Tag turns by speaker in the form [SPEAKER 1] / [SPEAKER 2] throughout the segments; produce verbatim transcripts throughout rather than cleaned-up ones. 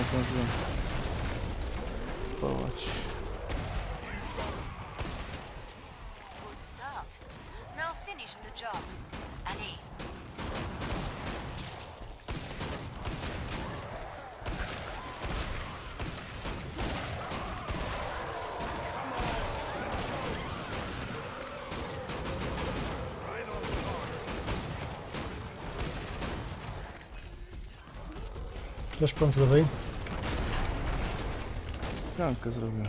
[SPEAKER 1] zdążyłem połać.
[SPEAKER 2] Też pan z lewej.
[SPEAKER 1] Gankę zrobię.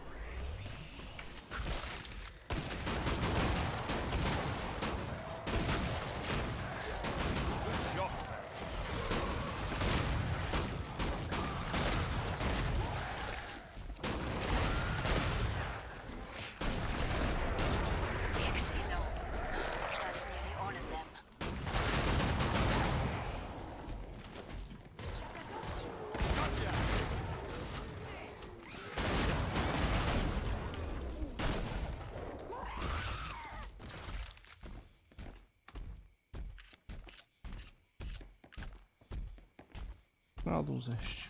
[SPEAKER 1] Na dół zejść.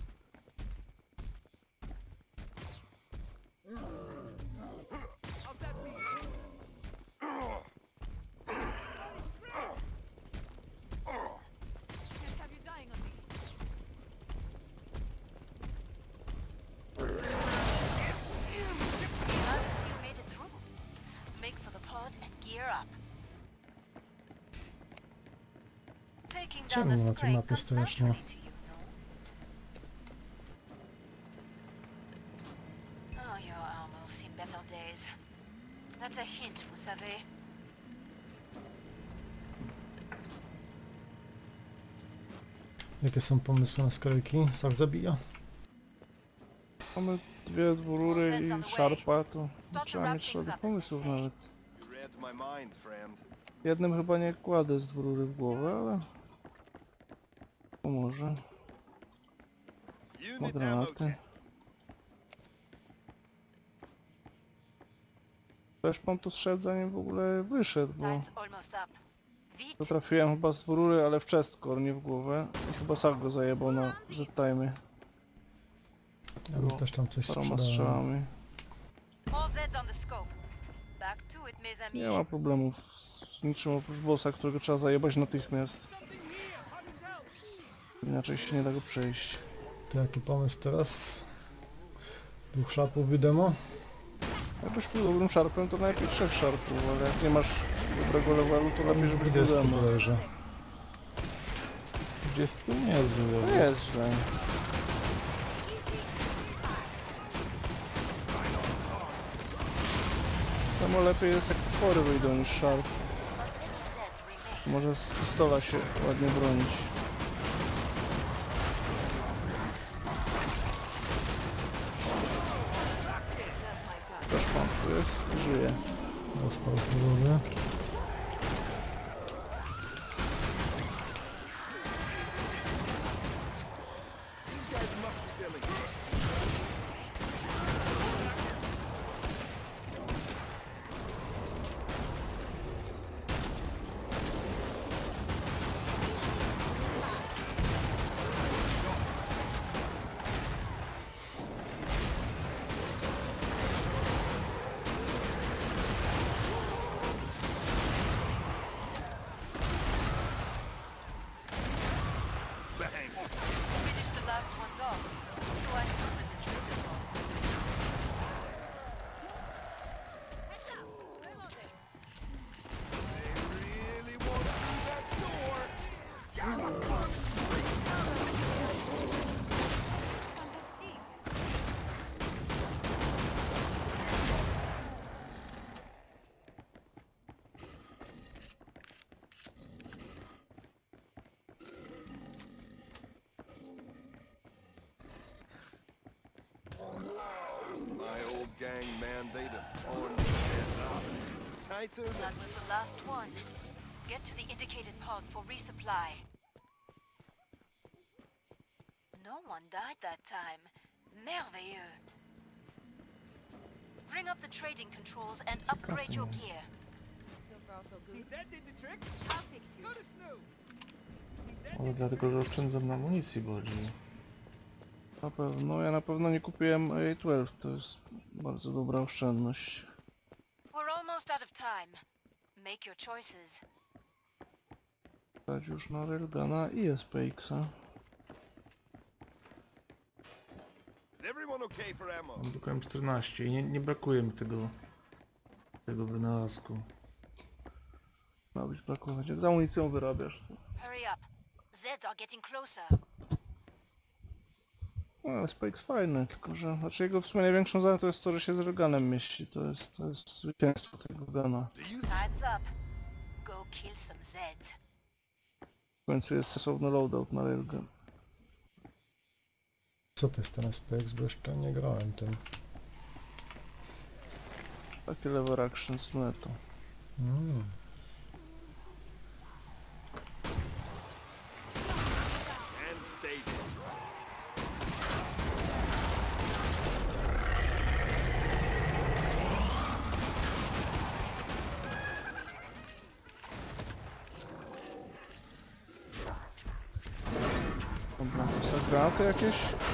[SPEAKER 2] Czemu na tej mapie strasznie? Jakie są pomysły na skrajki? Sak zabija?
[SPEAKER 1] Mamy dwie dwurury i szarpa, to nie trzeba mieć żadnych pomysłów nawet. Jednym chyba nie kładę z dwurury w głowę, ale pomoże. Ma granaty. Też pan tu strzedł, zanim w ogóle wyszedł, bo to trafiłem chyba z dwurury, ale w chestkor, nie w głowę. I chyba Sak go zajebał na Z-time.
[SPEAKER 2] Ja bym też tam coś
[SPEAKER 1] Paroma
[SPEAKER 2] sprzedałem.
[SPEAKER 1] strzałami. Nie ma problemów z niczym oprócz bossa, którego trzeba zajebać natychmiast. Inaczej się nie da go przejść.
[SPEAKER 2] To jaki pomysł teraz? Dwóch szarpów widemo?
[SPEAKER 1] Jakbyś był dobrym szarpem, to najlepiej trzech szarpów, ale jak nie masz dobrego levelu, to lepiej, żebyś był
[SPEAKER 2] dwudziesty
[SPEAKER 1] demo.
[SPEAKER 2] bodajże.
[SPEAKER 1] dwudziesty nie jest źle. Nie jest źle. Temu lepiej jest, jak potwory wyjdą niż szarp. Może z pistola się ładnie bronić. Też pan tu jest i żyje.
[SPEAKER 2] Dostał z głowy.
[SPEAKER 3] Gang man, they'd have torn these heads off. Tighter than...
[SPEAKER 4] That was the last one. Get to the indicated pod for resupply. No one died that time. Merveilleux. Bring up the trading controls and upgrade your gear.
[SPEAKER 5] So far so good.
[SPEAKER 3] That did the trick?
[SPEAKER 5] I'll fix you.
[SPEAKER 3] Go to Snoop.
[SPEAKER 1] Ale dlatego, że oszczędzam na amunicji bardziej. Na pewno, ja na pewno nie kupiłem A dwanaście, to jest bardzo dobra oszczędność.
[SPEAKER 4] We're almost out of time. Make your choices.
[SPEAKER 1] Dać już na Railguna i S P X-a.
[SPEAKER 3] Is everyone okay for ammo?
[SPEAKER 6] Mam tylko M czternaście i nie, nie brakuje mi tego, tego wynalazku.
[SPEAKER 1] Ma być brakować. Jak z amunicją wyrabiasz, to...
[SPEAKER 4] Hurry up. Zeds are getting closer.
[SPEAKER 1] No, S P X fajny, tylko że... Znaczy jego w sumie największą zaletą to jest to, że się z Railgunem mieści. To jest, to jest zwycięstwo tego guna.
[SPEAKER 3] Do you
[SPEAKER 4] Time's up. Go kill some Zeds.
[SPEAKER 1] W końcu jest sensowny loadout na Railgun.
[SPEAKER 2] Co to jest ten S P X, bo jeszcze nie grałem tym.
[SPEAKER 1] Takie lever action z lunetą.
[SPEAKER 2] Mm.
[SPEAKER 3] and staging?
[SPEAKER 1] Dobra, to są granaty jakieś?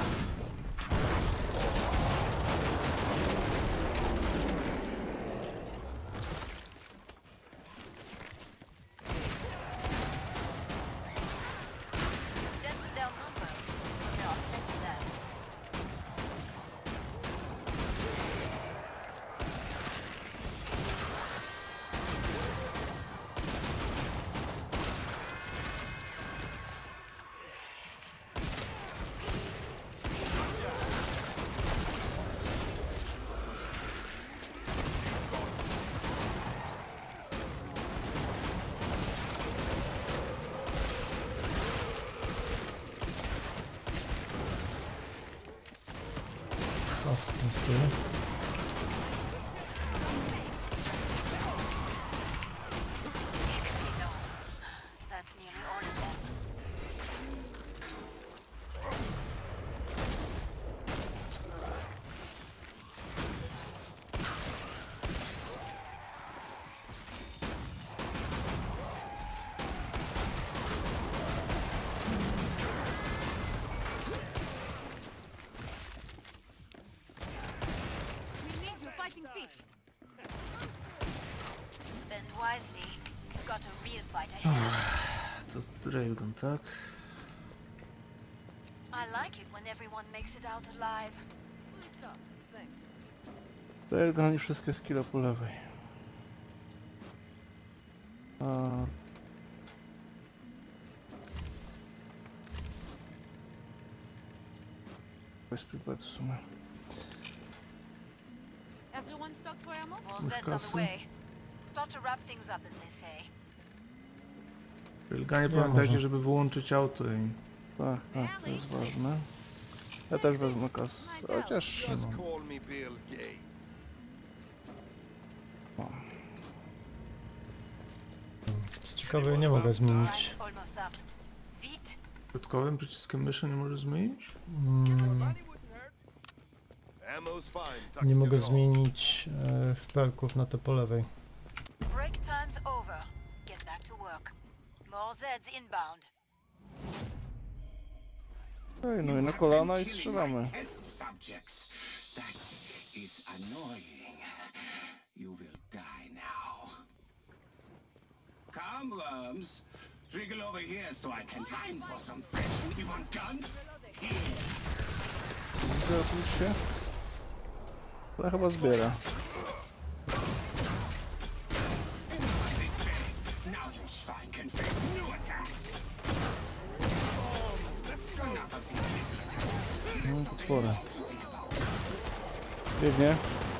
[SPEAKER 4] Dented down numbers. There are plenty there.
[SPEAKER 2] Kask tam z tyłu.
[SPEAKER 4] Excellent. That's nearly all of them.
[SPEAKER 5] We need you fighting fit.
[SPEAKER 4] Spend wisely. You've got a real fight ahead.
[SPEAKER 6] To Railgun, tak?
[SPEAKER 4] I like it when everyone makes it out alive.
[SPEAKER 5] Please stop. Thanks.
[SPEAKER 1] Railgun i wszystkie skille po lewej. A... Bez pipet w sumie.
[SPEAKER 5] Everyone stocked for ammo?
[SPEAKER 4] More
[SPEAKER 6] With
[SPEAKER 4] Zeds on the
[SPEAKER 6] castle.
[SPEAKER 4] way. Start to wrap things up, as they say.
[SPEAKER 6] W Railgunie
[SPEAKER 2] Ja
[SPEAKER 6] pamiętajcie,
[SPEAKER 2] może.
[SPEAKER 6] żeby wyłączyć auto i...
[SPEAKER 1] Tak, tak, to jest ważne. Ja też wezmę kas, chociaż...
[SPEAKER 3] Just call me Bill Gates.
[SPEAKER 2] Co ciekawe, nie mogę zmienić.
[SPEAKER 4] Time's almost up. Vite,
[SPEAKER 6] Środkowym przyciskiem myszy nie możesz zmienić?
[SPEAKER 2] Mm,
[SPEAKER 3] Ammo's fine. Tuck's
[SPEAKER 2] nie mogę
[SPEAKER 3] good on.
[SPEAKER 2] zmienić e, wperków na te po lewej.
[SPEAKER 4] break time's over. Get back to work. More Zeds inbound.
[SPEAKER 1] Ej, no i na kolana i strzelamy.
[SPEAKER 7] Test subjects. That is annoying. You will die now. Come, worms. Wriggle over here so I can time for some fresh. You want guns? Here.
[SPEAKER 1] Widzę oczywiście. Ale chyba zbiera.
[SPEAKER 7] Now you schwein can face new attacks. Enough of these little attacks.
[SPEAKER 1] No, potwory. Biegnie.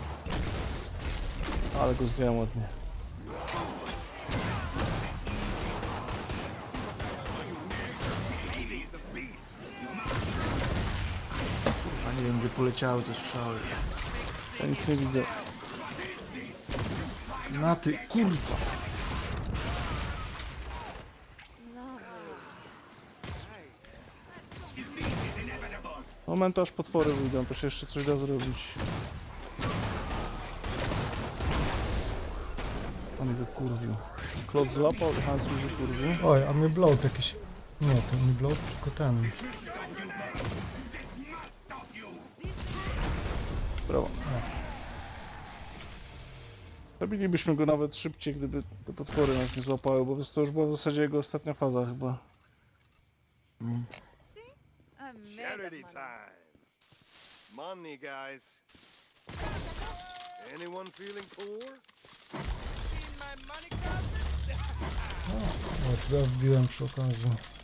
[SPEAKER 1] Ale go zdjąłem ładnie.
[SPEAKER 6] A nie wiem, gdzie poleciały te strzały.
[SPEAKER 1] Ja nic nie widzę.
[SPEAKER 6] Na ty, kurwa!
[SPEAKER 1] Moment aż potwory wyjdą, to się jeszcze coś da zrobić. On mnie wykurwił. Klot złapał i Hans mnie wykurwił.
[SPEAKER 2] Oj, a mnie bloat jakiś... Nie, to nie bloat, tylko ten.
[SPEAKER 1] Zabilibyśmy go nawet szybciej, gdyby te potwory nas nie złapały, bo to już była w zasadzie jego ostatnia faza chyba.
[SPEAKER 6] Mm.
[SPEAKER 5] I'm made
[SPEAKER 3] Charity
[SPEAKER 5] of money.
[SPEAKER 3] time. Money, guys. Anyone feeling poor?
[SPEAKER 2] Ja sobie wbiłem przy okazji.